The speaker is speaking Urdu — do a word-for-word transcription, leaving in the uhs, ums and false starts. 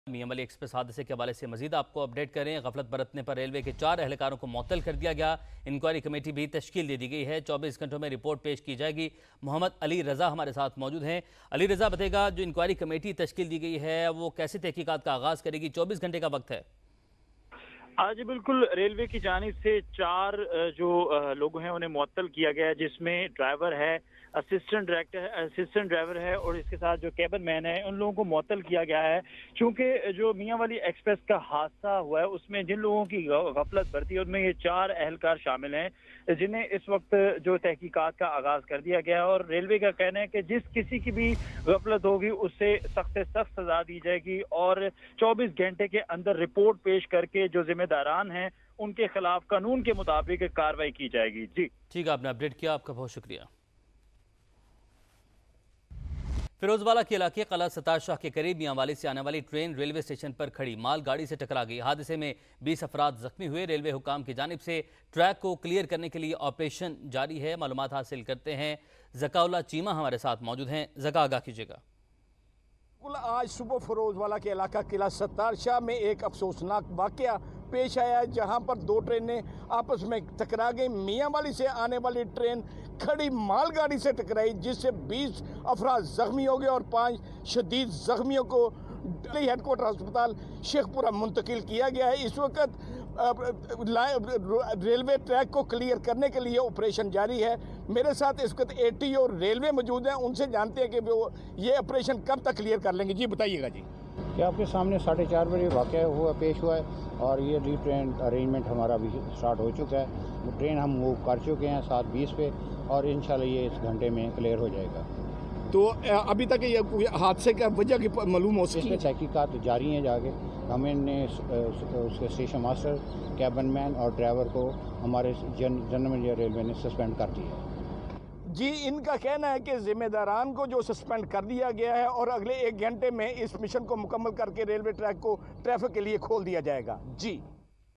میاں والی ایکسپریس حادثے کے حوالے سے مزید آپ کو اپڈیٹ کریں۔ غفلت برتنے پر ریلوے کے چار اہلکاروں کو معطل کر دیا گیا۔ انکوائری کمیٹی بھی تشکیل دے دی گئی ہے۔ چوبیس گھنٹوں میں رپورٹ پیش کی جائے گی۔ محمد علی رضا ہمارے ساتھ موجود ہیں۔ علی رضا بتائے گا، جو انکوائری کمیٹی تشکیل دی گئی ہے وہ کیسے تحقیقات کا آغاز کرے گی؟ چوبیس گھنٹے کا وقت ہے۔ آج بالکل ریلوے کی جانب سے چار جو لوگ ہیں انہیں معطل کیا گیا ہے، جس میں ڈرائیور ہے، اسسٹنٹ ڈائریکٹر اسسٹنٹ ڈرائیور ہے اور اس کے ساتھ جو کیبن مین ہے، ان لوگوں کو معطل کیا گیا ہے چونکہ جو میاں والی ایکسپریس کا حادثہ ہوا ہے اس میں جن لوگوں کی غفلت برتی ہے ان میں یہ چار اہلکار شامل ہیں، جنہیں اس وقت جو تحقیقات کا آغاز کر دیا گیا ہے۔ اور ریلوے کا کہنا ہے کہ جس کسی کی بھی غفلت ہوگی اس سے سخت سے سخت سزا دی جائے گی اور چوبیس گھنٹے کے اندر رپورٹ پیش کر کے جو ذمہ داران ہیں ان کے خلاف قانون کے مطابق کارروائی کی جائے گی۔ جی ٹھیک ہے، آپ نے اپڈیٹ کیا، آپ کا بہت شکریہ۔ فیروز والا کے علاقے قلعہ ستار شاہ کے قریب میاں والی سے آنے والی ٹرین ریلوے اسٹیشن پر کھڑی مال گاڑی سے ٹکرا گئی۔ حادثے میں بیس افراد زخمی ہوئے۔ ریلوے حکام کی جانب سے ٹریک کو کلیئر کرنے کے لیے آپریشن جاری ہے۔ معلومات حاصل کرتے ہیں، زکا اللہ چیمہ ہمارے ساتھ موجود ہیں۔ زکا، آگاہ کیجیے گا۔ آج صبح فیروز والا کے علاقہ قلعہ ستار شاہ میں ایک افسوسناک واقعہ پیش آیا، جہاں پر دو ٹرینیں آپس میں ٹکرا گئی۔ میاں والی سے آنے والی ٹرین کھڑی مال گاڑی سے ٹکرائی، جس سے بیس افراد زخمی ہو گئے اور پانچ شدید زخمیوں کو دلی ہیڈ کوارٹر ہسپتال شیخ پورہ منتقل کیا گیا ہے۔ اس وقت ریلوے ٹریک کو کلیئر کرنے کے لیے آپریشن جاری ہے۔ میرے ساتھ اس وقت اے ٹی اور ریلوے موجود ہیں، ان سے جانتے ہیں کہ وہ یہ آپریشن کب تک کلیئر کر لیں گے۔ جی بتائیے گا۔ جی کہ آپ کے سامنے ساڑھے چار بجے واقعہ ہوا پیش ہوا ہے اور یہ ری ٹرین ارینجمنٹ ہمارا بھی سٹارٹ ہو چکا ہے۔ ٹرین ہم موو کر چکے ہیں سات بیس پہ اور انشاءاللہ یہ اس گھنٹے میں کلیئر ہو جائے گا۔ تو ابھی تک یہ حادثے کا وجہ کی معلوم ہو سکتی ہے؟ اس پہ تحقیقات جاری ہیں۔ جا کے ہمیں نے اس کے اسٹیشن ماسٹر، کیبن مین اور ڈرائیور کو ہمارے جنرل مینیجر ریلوے نے سسپینڈ کر دیا ہے۔ جی ان کا کہنا ہے کہ ذمہ داران کو جو سسپینڈ کر دیا گیا ہے اور اگلے ایک گھنٹے میں اس مشن کو مکمل کر کے ریلوے ٹریک کو ٹریفک کے لیے کھول دیا جائے گا۔ جی